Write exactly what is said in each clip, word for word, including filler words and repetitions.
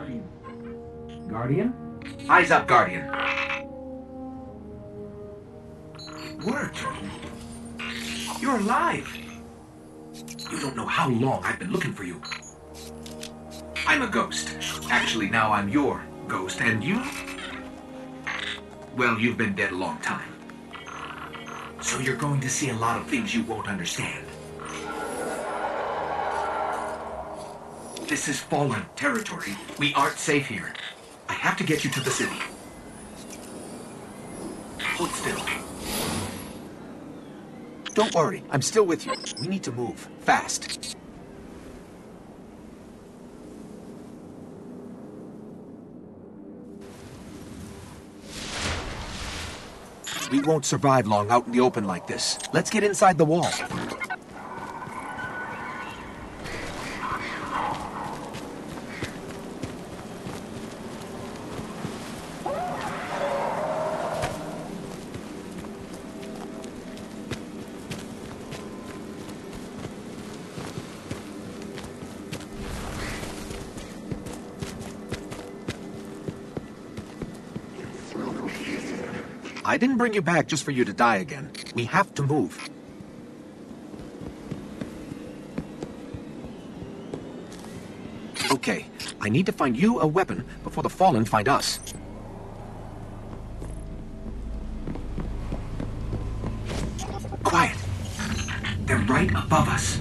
Guardian. Guardian? Eyes up, Guardian. It worked. You're alive. You don't know how long I've been looking for you. I'm a ghost. Actually, now I'm your ghost, and you? Well, you've been dead a long time. So you're going to see a lot of things you won't understand. This is Fallen territory. We aren't safe here. I have to get you to the city. Hold still. Don't worry, I'm still with you. We need to move, fast. We won't survive long out in the open like this. Let's get inside the wall. I didn't bring you back just for you to die again. We have to move. Okay, I need to find you a weapon before the Fallen find us. Quiet. They're right above us.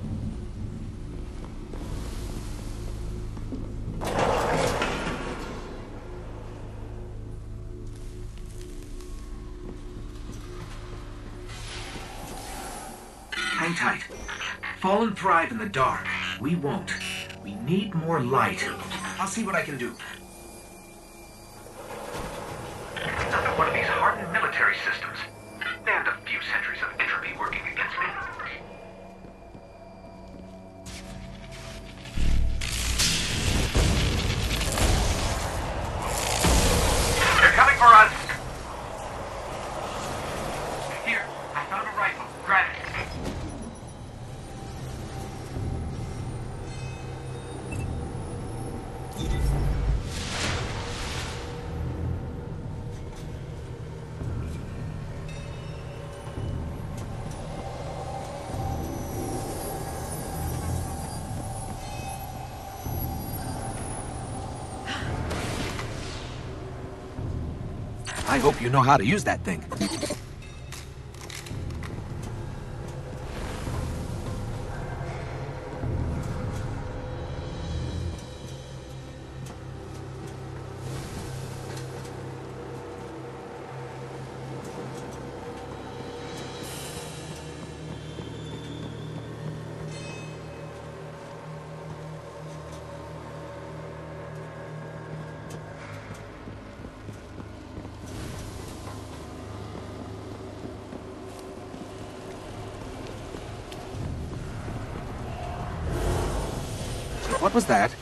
Hang tight. Fallen thrive in the dark. We won't. We need more light. I'll see what I can do. Another one of these hardened military systems. And a few centuries of entropy working against me. They're coming for us! Here, I found a rifle. Grab it. I hope you know how to use that thing. What was that?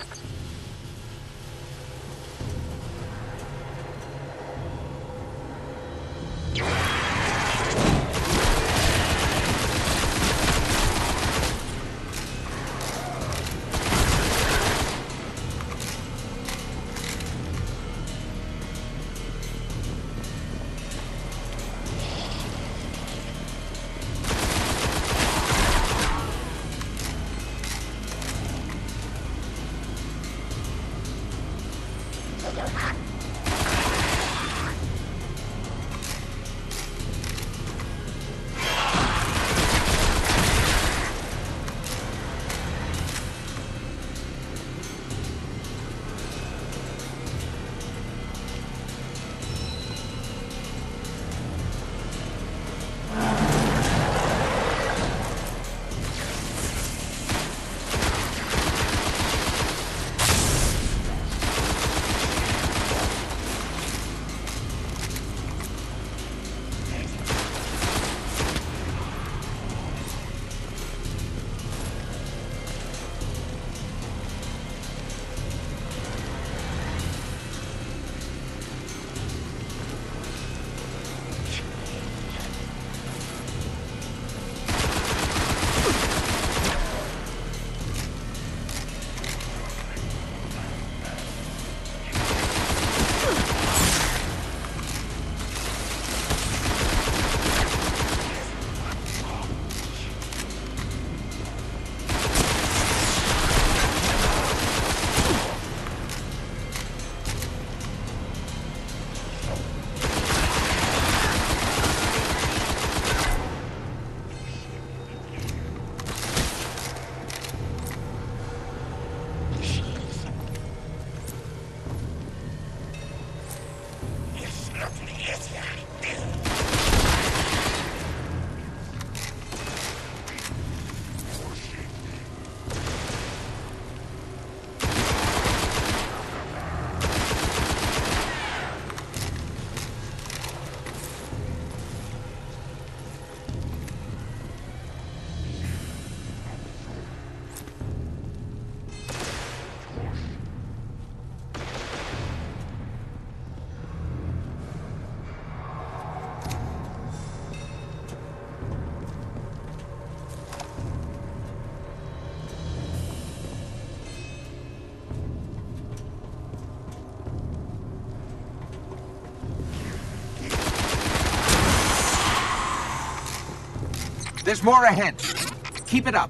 There's more ahead. Keep it up.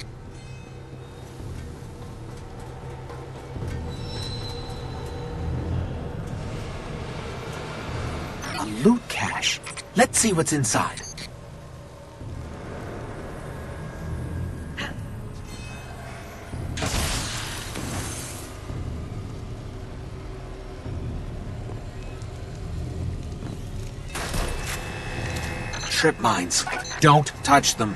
A loot cache. Let's see what's inside. Trip mines. Don't touch them.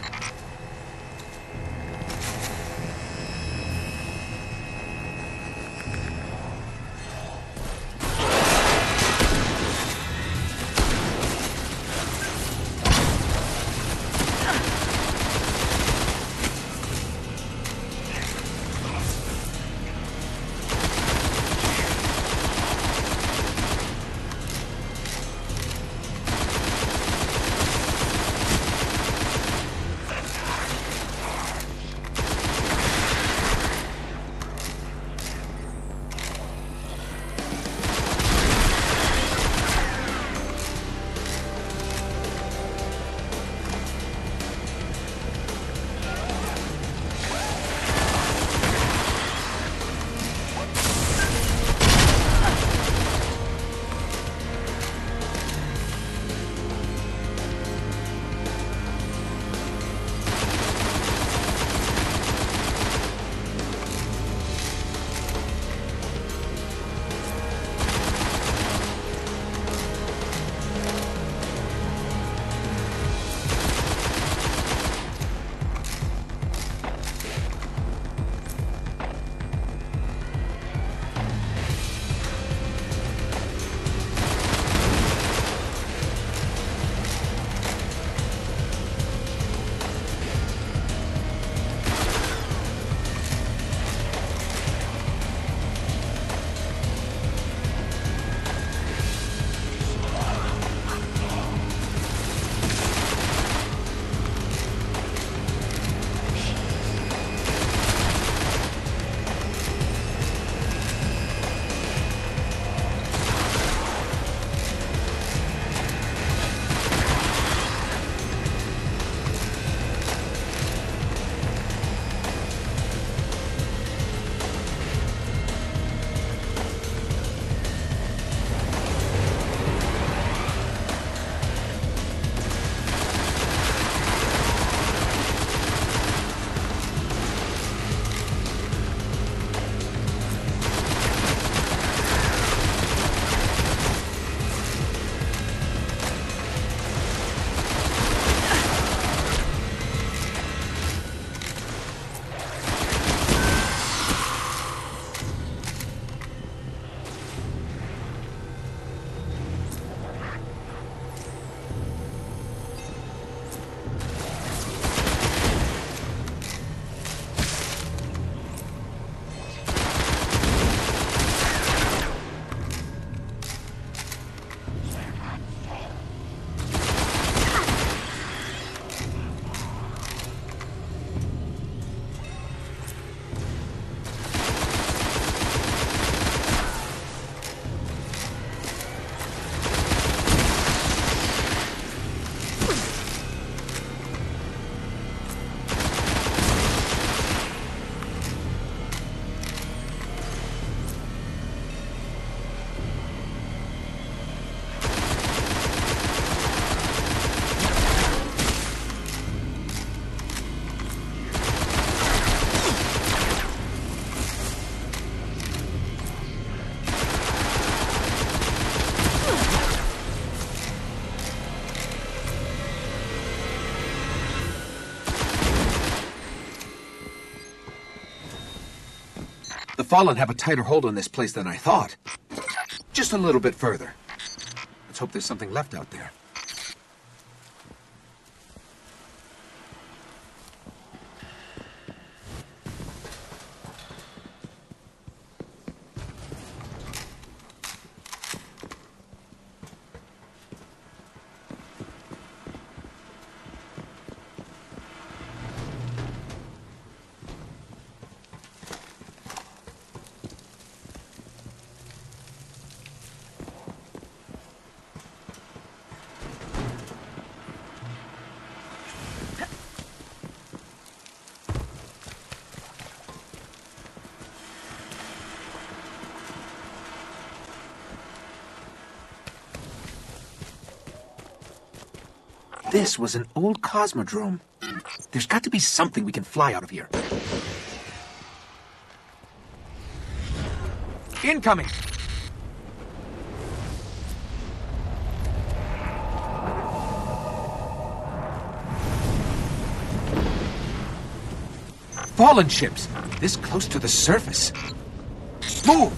The Fallen have a tighter hold on this place than I thought. Just a little bit further. Let's hope there's something left out there. This was an old cosmodrome. There's got to be something we can fly out of here. Incoming! Fallen ships! This close to the surface. Move!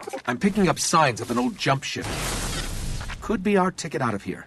I'm picking up signs of an old jump ship. Could be our ticket out of here.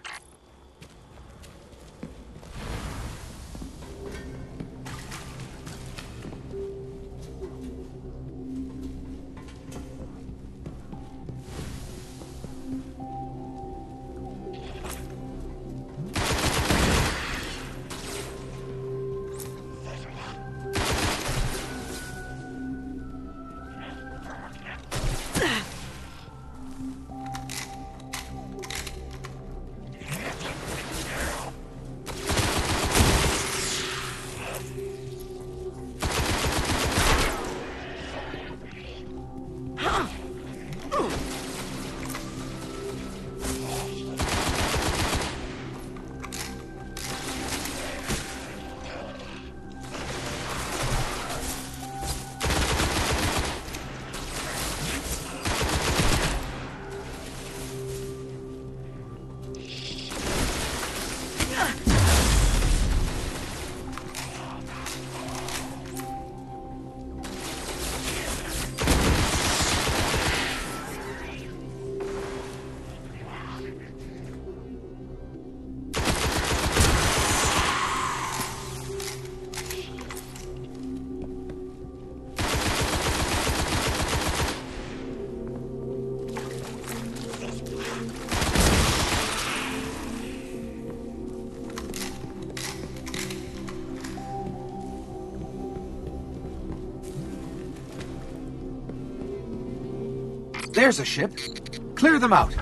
There's a ship. Clear them out.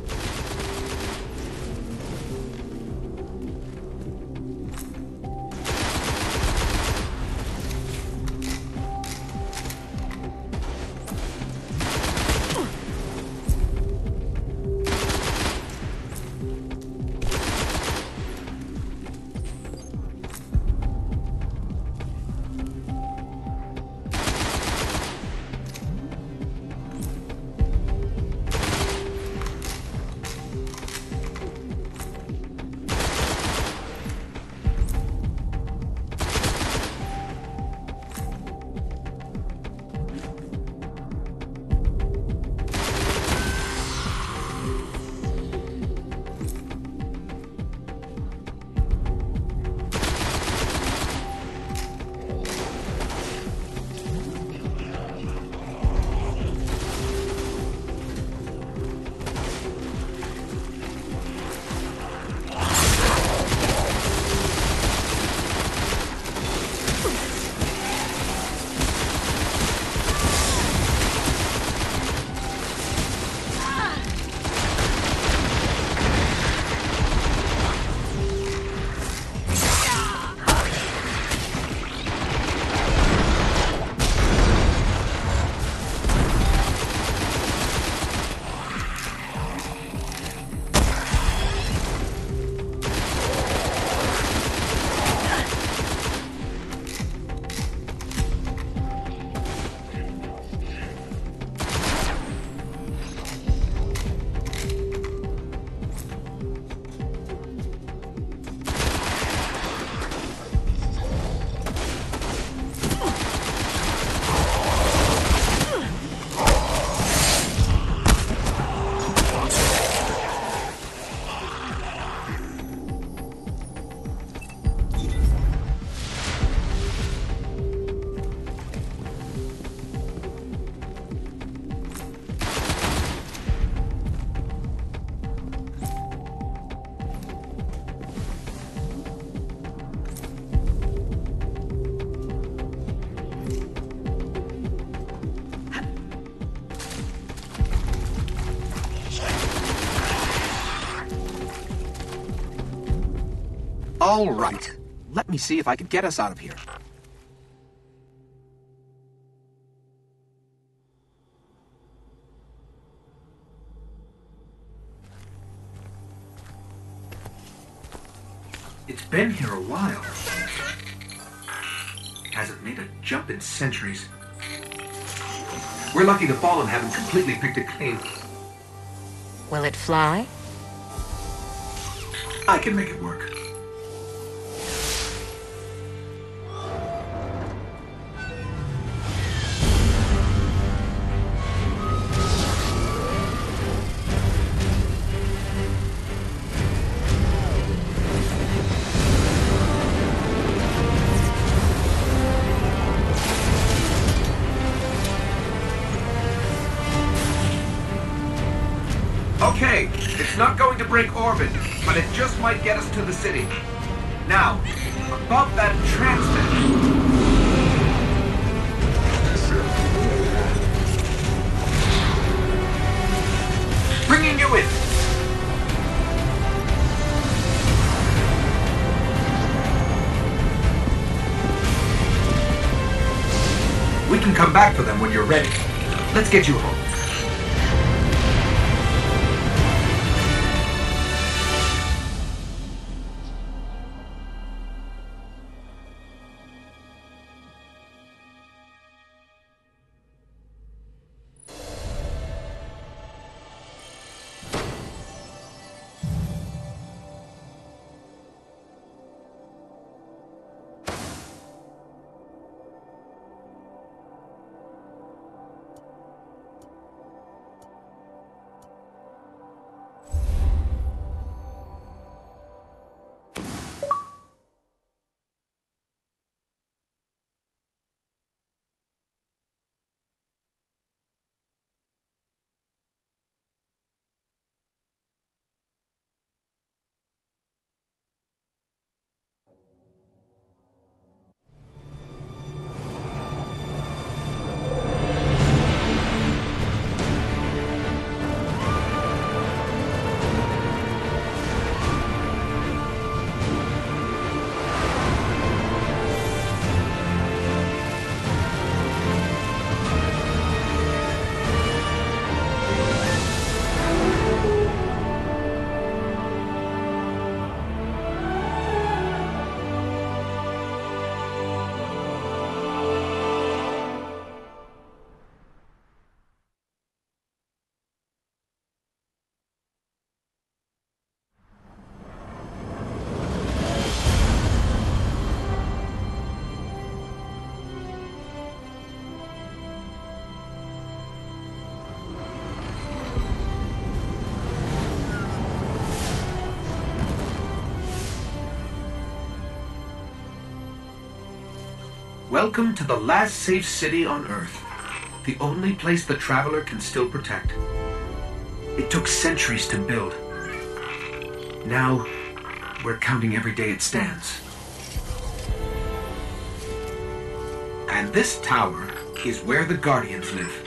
All right. Let me see if I can get us out of here. It's been here a while. Hasn't made a jump in centuries. We're lucky the Fallen haven't completely picked it clean. Will it fly? I can make it work. Okay, it's not going to break orbit, but it just might get us to the city. Now, above that transmitter. Bringing you in. We can come back for them when you're ready. Let's get you home. Welcome to the last safe city on Earth. The only place the Traveler can still protect. It took centuries to build. Now, we're counting every day it stands. And this tower is where the Guardians live.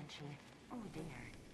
Banshee. Oh dear.